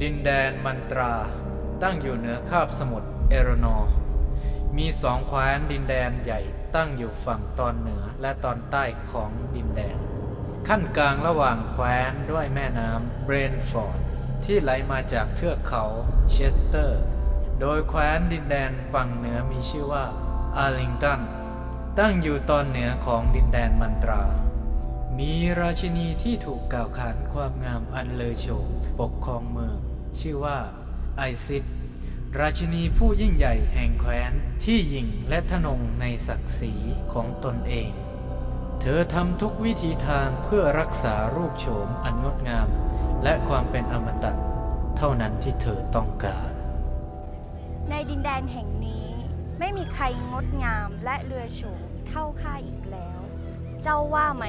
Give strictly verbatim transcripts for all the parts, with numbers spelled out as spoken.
ดินแดนมันตราตั้งอยู่เหนือคาบสมุทรเอโรนอร์มีสองแคว้นดินแดนใหญ่ตั้งอยู่ฝั่งตอนเหนือและตอนใต้ของดินแดนขั้นกลางระหว่างแคว้นด้วยแม่น้ำเบรนฟอร์ดที่ไหลมาจากเทือกเขาเชสเตอร์โดยแคว้นดินแดนฝั่งเหนือมีชื่อว่าอาร์ลิงตันตั้งอยู่ตอนเหนือของดินแดนมันตรามีราชินีที่ถูกกล่าวขานความงามอันเลอโฉมปกครองเมืองชื่อว่าไอซิสราชินีผู้ยิ่งใหญ่แห่งแคว้นที่หยิ่งและทะนงในศักดิ์ศรีของตนเองเธอทำทุกวิธีทางเพื่อรักษารูปโฉมอันงดงามและความเป็นอมตะเท่านั้นที่เธอต้องการในดินแดนแห่งนี้ไม่มีใครงดงามและเรือโฉมเท่าข้าอีกแล้วเจ้าว่าไหม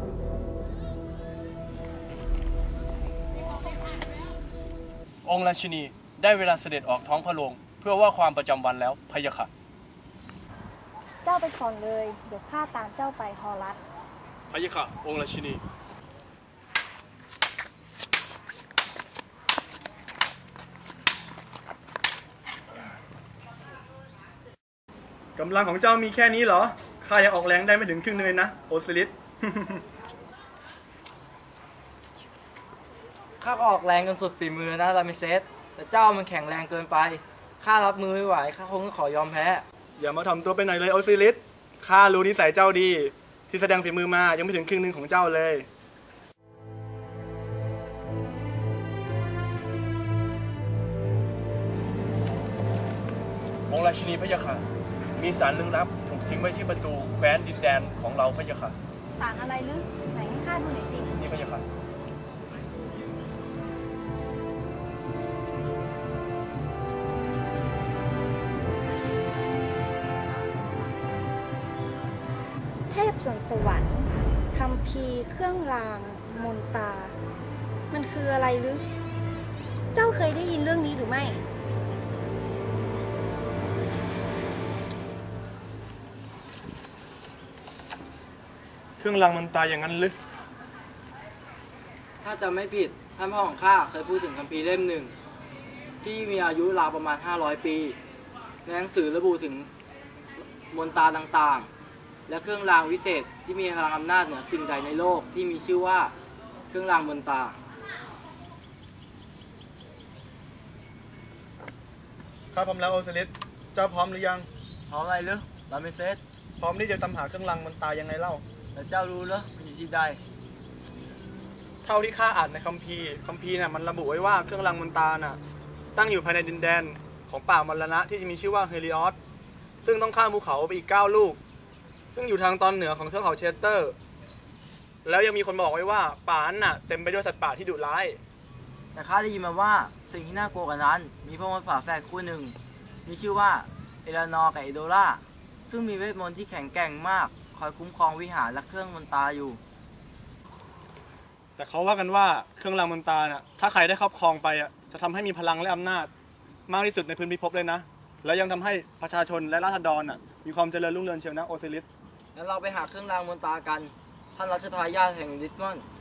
องค์ราชินีได้เวลาเสด็จออกท้องพระโรงเพื่อว่าความประจำวันแล้วพะยะค่ะเจ้าไปก่อนเลยเดี๋ยวข้าตามเจ้าไปฮอรัสพะยะค่ะองค์ราชินีกำลังของเจ้ามีแค่นี้เหรอข้ายังออกแรงได้ไม่ถึงครึ่งเลยนะโอซิริสข้าก็ออกแรงจนสุดฝีมือนะลามิเซสแต่เจ้ามันแข็งแรงเกินไปข้ารับมือไม่ไหวข้าคงต้องขอยอมแพ้อย่ามาทำตัวไปไหนเลยโอซิริสข้ารู้นิสัยเจ้าดีที่แสดงฝีมือมายังไม่ถึงครึ่งหนึ่งของเจ้าเลยองค์ราชินีพะยะค่ะมีสารลึกลับถูกทิ้งไว้ที่ประตูแคว้นดินแดนของเราพะยะค่ะสารอะไรลึกไหนให้ข้าดูหน่อยสินี่พะยะค่ะเทพสวนสวรรค์คัมภีร์เครื่องรางมนตามันคืออะไรหรือเจ้าเคยได้ยินเรื่องนี้หรือไม่เครื่องรางมันตายอย่างนั้นหรือถ้าจะไม่ผิดท่านพ่อของข้าเคยพูดถึงคัมภีร์เล่มหนึ่งที่มีอายุราวประมาณห้าร้อยปีในหนังสือระบุถึงมนตราต่างๆและเครื่องรางวิเศษที่มีพลังอำนาจเหนือสิ่งใดในโลกที่มีชื่อว่าเครื่องรางมนตราข้าพร้อมแล้วโอซิริสเจ้าพร้อมหรือยังพร้อมอะไรหรือลามิเซสพร้อมที่จะตามหาเครื่องรางมนตรายังไงเล่าแต่เจ้ารู้เหรอมันอยู่ที่ใดเท่าที่ข้าอ่านในคัมภีร์คัมภีร์น่ะมันระบุไว้ว่าเครื่องรางมนตราน่ะตั้งอยู่ภายในดินแดนของป่ามรณะที่จะมีชื่อว่าเฮลิออสซึ่งต้องข้ามภูเขาไปอีกเก้าลูกซึ่งอยู่ทางตอนเหนือของเทือกเขาเชสเตอร์แล้วยังมีคนบอกไว้ว่าป่านั้นน่ะเต็มไปด้วยสัตว์ป่าที่ดุร้ายแต่ข้าได้ยินมาว่าสิ่งที่น่ากลัวกว่านั้นมีพวกมดฝาแฝดคู่หนึ่งมีชื่อว่าเอลานอร์กับเอโดล่าซึ่งมีเวทมนต์ที่แข็งแกร่งมากคอยคุ้มครองวิหารและเครื่องมนตราอยู่แต่เขาว่ากันว่าเครื่องรางมนตราน่ะถ้าใครได้ครอบครองไปอ่ะจะทำให้มีพลังและอำนาจมากที่สุดในพื้นพิภพเลยนะและยังทำให้ประชาชนและราษฎรอ่ะมีความเจริญรุ่งเรืองเชียวนะโอซิริสงั้นเราไปหาเครื่องรางมนตรากันท่านรัชทายาทแห่งริชมอนด์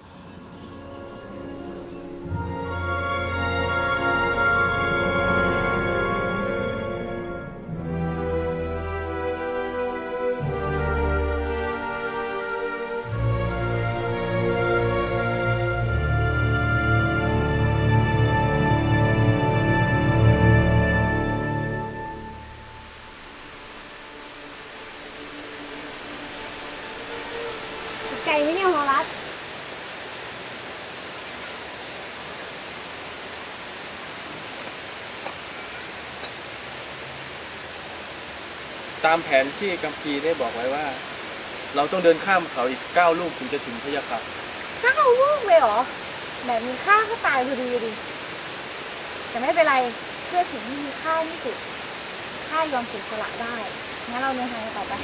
ไกลไหมเนี่ยฮอรัสตามแผนที่คัมภีร์ได้บอกไว้ว่าเราต้องเดินข้ามเขาอีกเก้าลูกถึงจะถึงพะยะค่ะเก้าลูกเลยเหรอแบบมีค่าก็ตายพอดีดิแต่ไม่เป็นไรเพื่อสิ่งที่มีค่าที่สุดข้ายอมเสียสละได้งั้นเราเดินทางต่อไป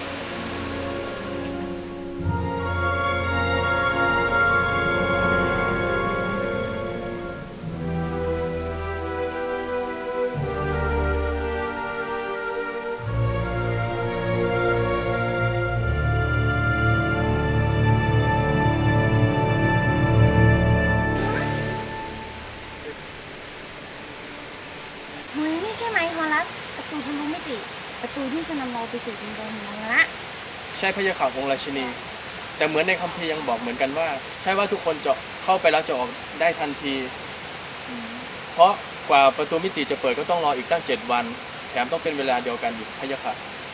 ประตูที่จะนำเราไปสู่ดินแดนแห่งมรณะใช่พระยาค่ะองค์ราชินี แต่เหมือนในคัมภีร์ยังบอกเหมือนกันว่า ใช่ว่าทุกคนจะเข้าไปแล้วจะออกได้ทันที เพราะกว่าประตูมิติจะเปิดก็ต้องรออีกตั้งเจ็ดวัน แถมต้องเป็นเวลาเดียวกันอีกพระยาค่ะ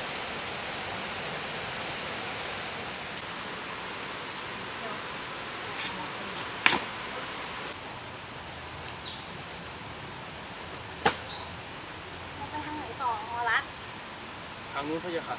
เราไปทางไหนต่อมอรัสทางนู้นพระยาค่ะ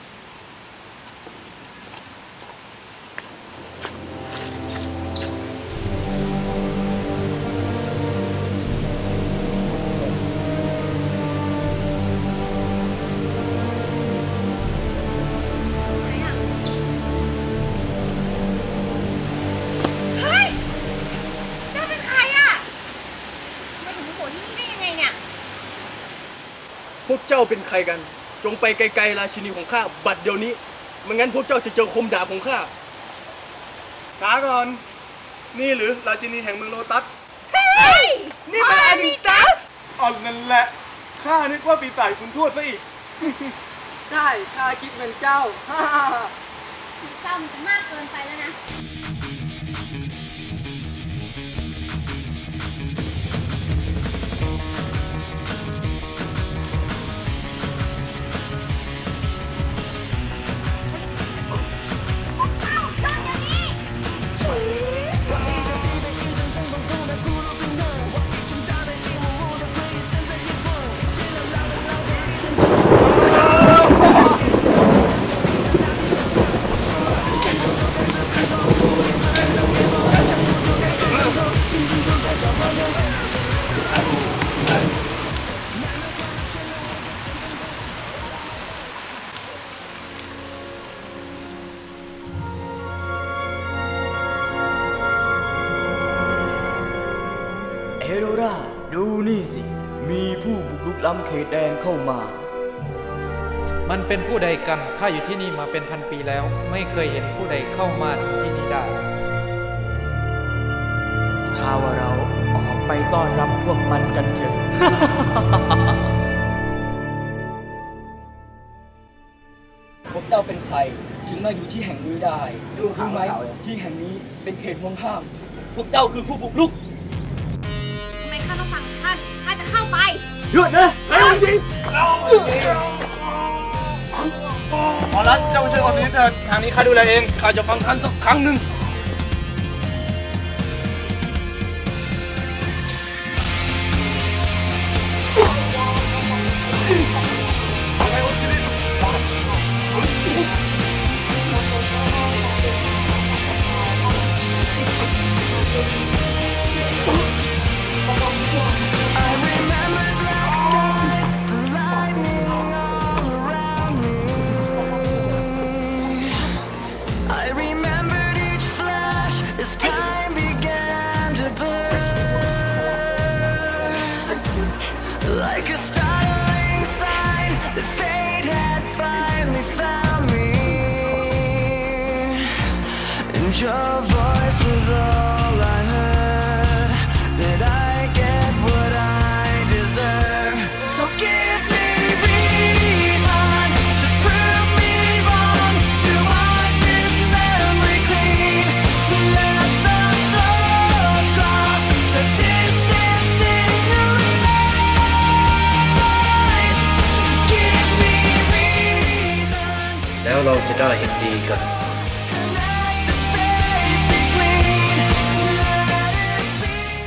เฮ้ยเจ้าเป็นใครอ่ะมาถึงโผล่ที่นี่ได้ยังไงเนี่ยพวกเจ้าเป็นใครกัน จงไปไกลๆราชินีของข้าบัดเดี๋ยวนี้ไม่งั้นพวกเจ้าจะเจอคมดาบของข้าช้าก่อน นี่หรือราชินีแห่งเมืองโลตัสเฮ้ย นี่มันอานิตัสอ่อนนั่นแหละ ข้านึกว่าปีศาจคุณทวดซะอีกใช่ข้าคิดเหมือนเจ้าเจ้ามันจะมากเกินไปแล้วนะเอโรราดูนี่สิ มีผู้บุกรุกล้ำเขตแดนเข้ามามันเป็นผู้ใดกัน ข้าอยู่ที่นี่มาเป็นพันปีแล้ว ไม่เคยเห็นผู้ใดเข้ามาถึงที่นี่ได้ข้าว่าเราออกไปต้อนรับพวกมันกันเถอะ พวกเจ้าเป็นใครถึงมาอยู่ที่แห่งนี้ได้รู้ไหมที่แห่งนี้เป็นเขตห่วงห้าม พวกเจ้าคือผู้บุกรุกทำไมข้าต้องฟังท่าน ข้าจะเข้าไปหยุดนะเฮ้ยจริงมอรัสเจ้าช่วยออกนิดเถิดทางนี้ข้าดูแลเองข้าจะฟังท่านสักครั้งหนึ่ง I remembered each flash as time began to burn, like a startling sign that fate had finally found me, and your voice was all I heard, that I get what I deserve. So give me reason to prove me wrong, to wash this memory clean. Let the thoughts cross the distance in your eyes. Give me reason แล้วเราจะได้เห็นดีกัน to connect the space between. Let it be.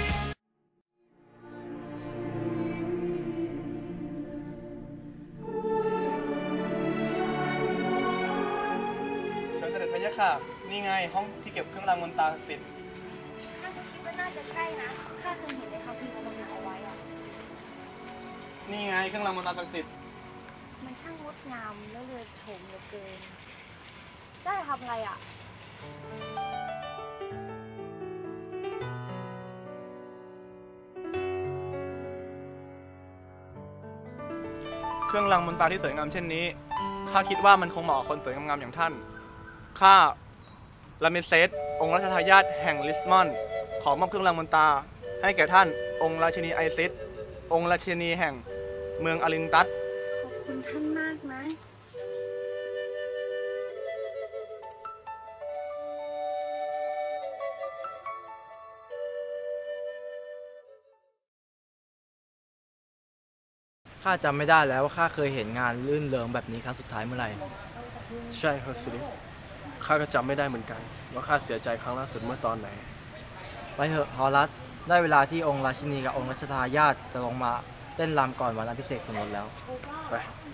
เชิญเสด็จพระยะค่ะ นี่ไงห้องที่เก็บเครื่องรางมนตราศักดิ์สิทธิ์ข้าก็คิดว่าน่าจะใช่นะ ข้าเคยเห็นในคัมภีร์เขาบันทึกเอาไว้อะนี่ไงเครื่องรางมนตราศักดิ์สิทธิ์มันช่างงดงามและเลือโฉมเหลือเกิน ได้ทำอะไรอ่ะเครื่องรางมนตราที่สวยงามเช่นนี้ ข้าคิดว่ามันคงเหมาะกับคนสวยงามๆอย่างท่าน ข้าลาเมเซส องค์รัชทายาทแห่งลิสมอน ขอมอบเครื่องรางมนตราให้แก่ท่าน องค์ราชินีไอซิส องค์ราชินีแห่งเมืองอารินตัสขอบคุณท่านมากนะข้าจำไม่ได้แล้วว่าข้าเคยเห็นงานลื่นเริงแบบนี้ครั้งสุดท้ายเมื่อไหร่ใช่เฮอร์ซิลิสข้าก็จำไม่ได้เหมือนกันว่าข้าเสียใจครั้งล่าสุดเมื่อตอนไหนไปเถอะฮอรัสได้เวลาที่องค์ราชินีกับองค์รัชทายาทจะลงมาเต้นรำก่อนวันอภิเษกสมรสแล้วไป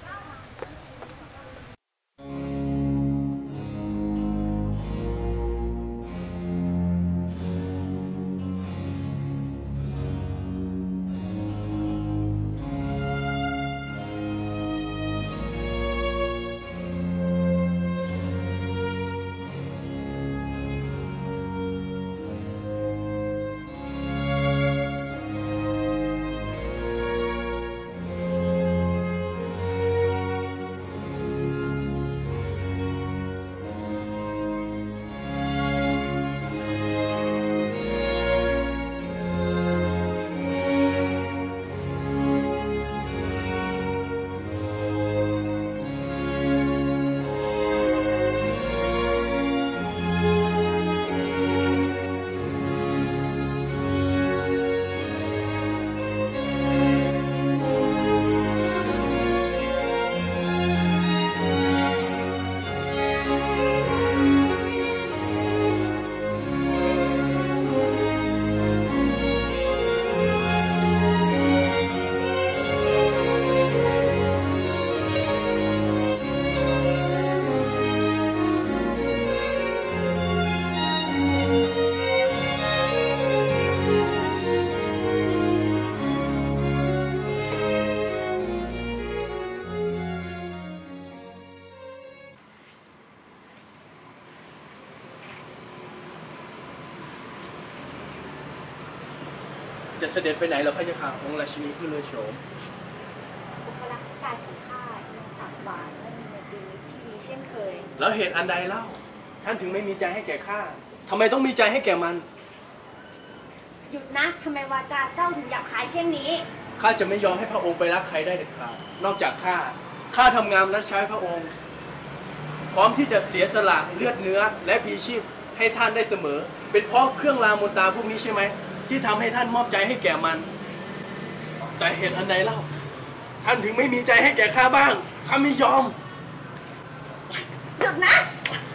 จะเสด็จไปไหนเหรอพระเจ้าค่ะองค์ราชินีผู้เลือโฉมบุคลากรของข้ายังต่างบาทและมีในดีที่ดีเช่นเคยแล้วเหตุอันใดเล่าท่านถึงไม่มีใจให้แก่ข้าทำไมต้องมีใจให้แก่มันหยุดนะทำไมวาจาเจ้าถึงหยาบคายเช่นนี้ข้าจะไม่ยอมให้พระองค์ไปรักใครได้เด็ดขาดนอกจากข้าข้าทำงานรับใช้พระองค์พร้อมที่จะเสียสละเลือดเนื้อและพีชีพให้ท่านได้เสมอเป็นเพราะเครื่องรางมนตราพวกนี้ใช่ไหมที่ทำให้ท่านมอบใจให้แก่มันแต่เหตุอันใดเล่าท่านถึงไม่มีใจให้แก่ข้าบ้างข้าไม่ยอมหยุดนะ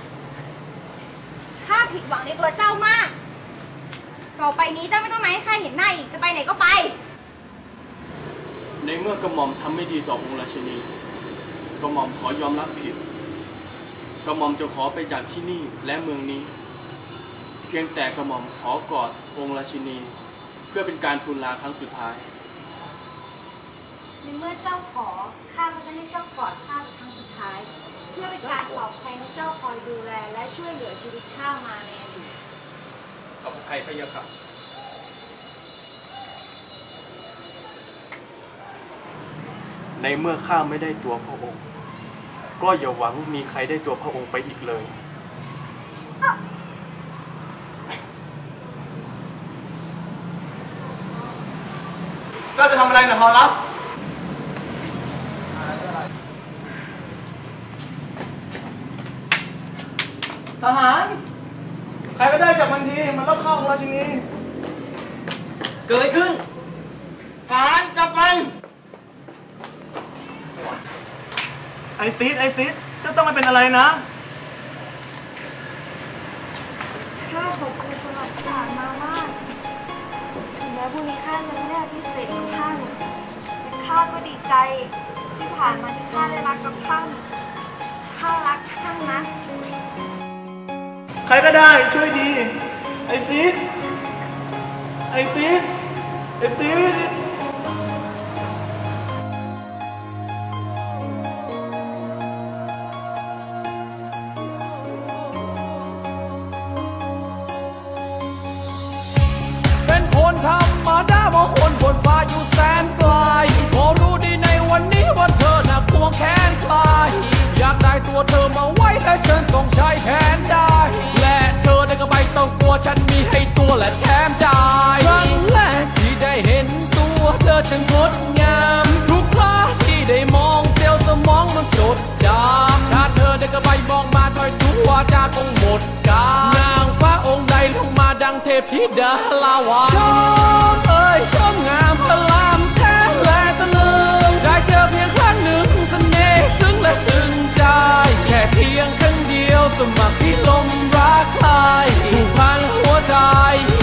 ข้าผิดหวังในตัวเจ้ามากต่อไปนี้เจ้าไม่ต้องมาให้ข้าเห็นหน้าอีกจะไปไหนก็ไปในเมื่อกระหม่อมทำไม่ดีต่อองค์ราชินีกระหม่อมขอยอมรับผิดกระหม่อมจะขอไปจากที่นี่และเมืองนี้เพียงแต่กระหม่อมขอกอดองค์ราชินีเพื่อเป็นการทูลลาครั้งสุดท้ายในเมื่อเจ้าขอข้าก็จะให้เจ้ากอดข้าเป็นครั้งสุดท้ายเพื่อเป็นการปลอบภัยให้เจ้าคอยดูแลและช่วยเหลือชีวิตข้ามาในอดีตขอบภัยพระยาค่ะในเมื่อข้าไม่ได้ตัวพระองค์ก็อย่าหวังมีใครได้ตัวพระองค์ไปอีกเลยเจ้าจะทำอะไรนะฮอรัสทหารใครก็ได้จับมันทีมันรับเข้าของราชินีเกิดอะไรขึ้นทหารจับมันไอซิดไอซิดเจ้าต้องไม่เป็นอะไรนะข้าขอบคุณสำหรับผ่านมามากถึงแม้พรุ่งนี้ข้าจะไม่ได้พิเศษกับท่านแต่ข้าก็ดีใจที่ผ่านมาที่ข้าได้รักกับท่านข้ารักท่านนะใครก็ได้ช่วยดีไอซิดไอซิดไอซิดธรรมดาบางคนบนฟ้าอยู่แสนไกลก็รู้ดีในวันนี้ว่าเธอน่ะควงแขนใครอยากได้ตัวเธอมาไว้และฉันต้องใช้แผนได้และเธอได้ก็ไม่ต้องกลัวฉันมีให้ตัวและแถมใจครั้งแรกที่ได้เห็นตัวเธอช่างงดงามทุกครั้งที่ได้มองเซลล์สมองมันจดจำถ้าเธอได้ก็ไม่มองมาถอยตัวจากคงหมดกาลนางฟ้าองค์ใดลงมาดังเทพธิดาลาวาชอบเอ้ยชอบงามพลามแท้และตะลึงได้เจอสมัครที่ลมรักใครผูกพันหัวใจ